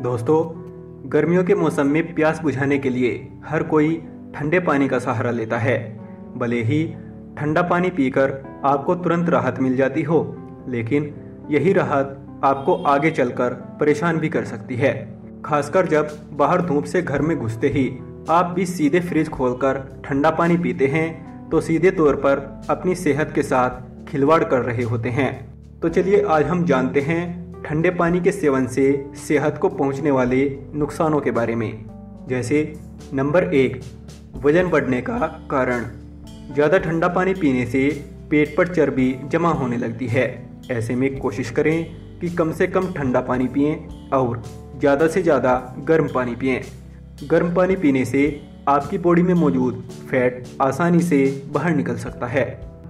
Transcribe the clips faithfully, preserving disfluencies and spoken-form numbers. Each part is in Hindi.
दोस्तों, गर्मियों के मौसम में प्यास बुझाने के लिए हर कोई ठंडे पानी का सहारा लेता है। भले ही ठंडा पानी पीकर आपको तुरंत राहत मिल जाती हो, लेकिन यही राहत आपको आगे चलकर परेशान भी कर सकती है। खासकर जब बाहर धूप से घर में घुसते ही आप भी सीधे फ्रिज खोलकर ठंडा पानी पीते हैं, तो सीधे तौर पर अपनी सेहत के साथ खिलवाड़ कर रहे होते हैं। तो चलिए आज हम जानते हैं ठंडे पानी के सेवन से सेहत को पहुंचने वाले नुकसानों के बारे में। जैसे नंबर एक, वजन बढ़ने का कारण। ज़्यादा ठंडा पानी पीने से पेट पर चर्बी जमा होने लगती है। ऐसे में कोशिश करें कि कम से कम ठंडा पानी पिएं और ज़्यादा से ज़्यादा गर्म पानी पिएं। गर्म पानी पीने से आपकी बॉडी में मौजूद फैट आसानी से बाहर निकल सकता है।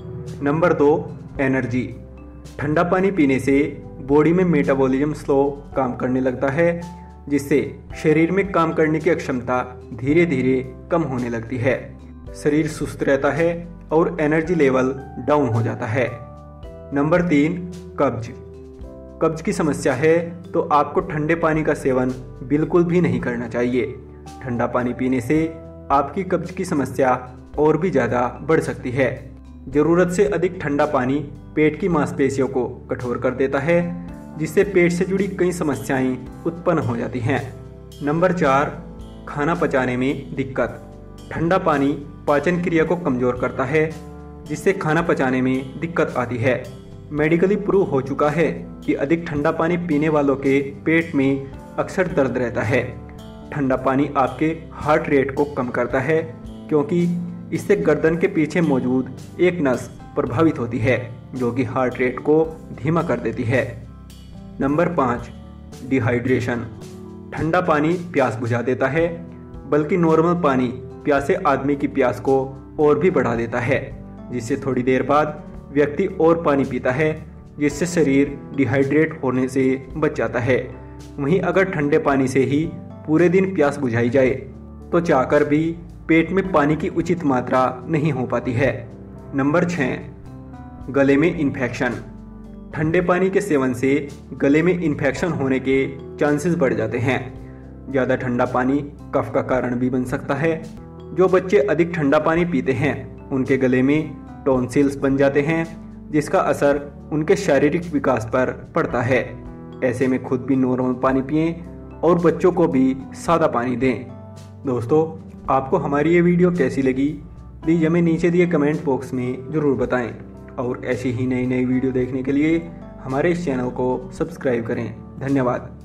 नंबर दो, एनर्जी। ठंडा पानी पीने से बॉडी में मेटाबॉलिज्म स्लो काम करने लगता है, जिससे शरीर में काम करने की क्षमता धीरे धीरे कम होने लगती है। शरीर सुस्त रहता है और एनर्जी लेवल डाउन हो जाता है। नंबर तीन, कब्ज। कब्ज की समस्या है तो आपको ठंडे पानी का सेवन बिल्कुल भी नहीं करना चाहिए। ठंडा पानी पीने से आपकी कब्ज की समस्या और भी ज़्यादा बढ़ सकती है। ज़रूरत से अधिक ठंडा पानी पेट की मांसपेशियों को कठोर कर देता है, जिससे पेट से जुड़ी कई समस्याएं उत्पन्न हो जाती हैं। नंबर चार, खाना पचाने में दिक्कत। ठंडा पानी पाचन क्रिया को कमज़ोर करता है, जिससे खाना पचाने में दिक्कत आती है। मेडिकली प्रूव हो चुका है कि अधिक ठंडा पानी पीने वालों के पेट में अक्सर दर्द रहता है। ठंडा पानी आपके हार्ट रेट को कम करता है, क्योंकि इससे गर्दन के पीछे मौजूद एक नस प्रभावित होती है, जो कि हार्ट रेट को धीमा कर देती है। नंबर पाँच, डिहाइड्रेशन। ठंडा पानी प्यास बुझा देता है, बल्कि नॉर्मल पानी प्यासे आदमी की प्यास को और भी बढ़ा देता है, जिससे थोड़ी देर बाद व्यक्ति और पानी पीता है, जिससे शरीर डिहाइड्रेट होने से बच जाता है। वहीं अगर ठंडे पानी से ही पूरे दिन प्यास बुझाई जाए तो चाहकर भी पेट में पानी की उचित मात्रा नहीं हो पाती है। नंबर छः, गले में इन्फेक्शन। ठंडे पानी के सेवन से गले में इन्फेक्शन होने के चांसेस बढ़ जाते हैं। ज़्यादा ठंडा पानी कफ का कारण भी बन सकता है। जो बच्चे अधिक ठंडा पानी पीते हैं उनके गले में टॉन्सिल्स बन जाते हैं, जिसका असर उनके शारीरिक विकास पर पड़ता है। ऐसे में खुद भी नॉर्मल पानी पिएं और बच्चों को भी सादा पानी दें। दोस्तों, आपको हमारी ये वीडियो कैसी लगी प्लीज़ हमें नीचे दिए कमेंट बॉक्स में ज़रूर बताएं, और ऐसी ही नई नई वीडियो देखने के लिए हमारे इस चैनल को सब्सक्राइब करें। धन्यवाद।